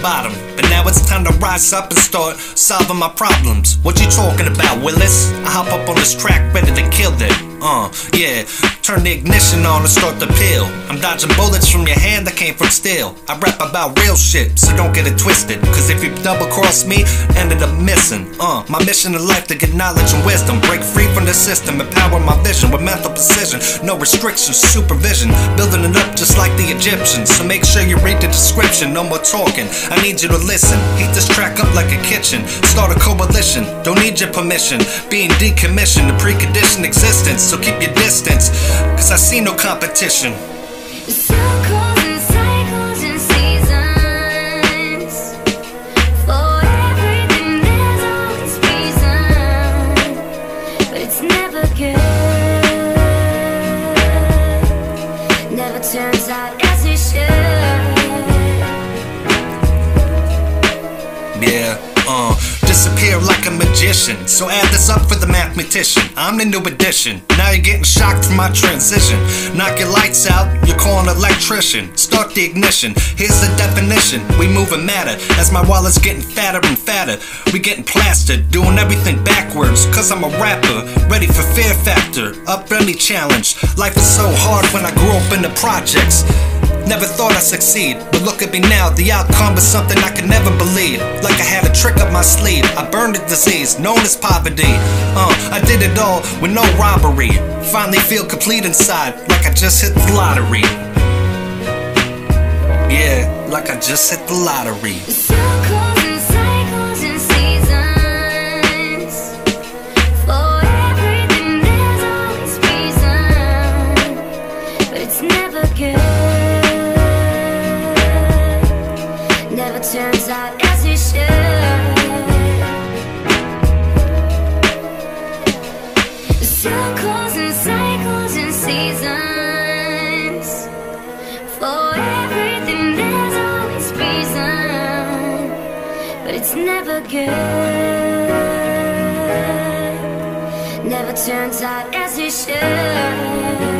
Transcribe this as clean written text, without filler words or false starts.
bottom, but now it's time to rise up and start solving my problems. What you talking about, Willis? I hop up on this track ready to kill it. Yeah, turn the ignition on and start the pill. I'm dodging bullets from your hand that came from steel. I rap about real shit, so don't get it twisted, cause if you double cross me, ended up missing. My mission in life to get knowledge and wisdom, break free from the system, empower my vision with mental precision, no restrictions, supervision, building it up just like the Egyptians. So make sure you read the description, no more talking, I need you to listen. Heat this track up like a kitchen, start a coalition, don't need your permission, being decommissioned, the preconditioned existence. So keep your distance, cause I see no competition. Circles and cycles and seasons. For everything there's always reason, but it's never good. Never turns out as it should. Yeah, disappear like a magician. So add this up for the mathematician. I'm the new addition. Now you're getting shocked from my transition. Knock your lights out, you're calling an electrician. Start the ignition, here's the definition. We moving matter, as my wallet's getting fatter and fatter. We getting plastered, doing everything backwards, cause I'm a rapper, ready for fear factor, up any challenge. Life was so hard when I grew up in the projects. Never thought I'd succeed, but look at me now. The outcome was something I could never believe. Like I had a trick up my sleeve. I burned a disease known as poverty. I did it all with no robbery. Finally feel complete inside, like I just hit the lottery. Yeah, like I just hit the lottery. Circles and cycles and seasons. For everything there's always reason, but it's never good. Never turns out as it should. Circles and cycles and seasons. For everything there's always reason, but it's never good. Never turns out as it should.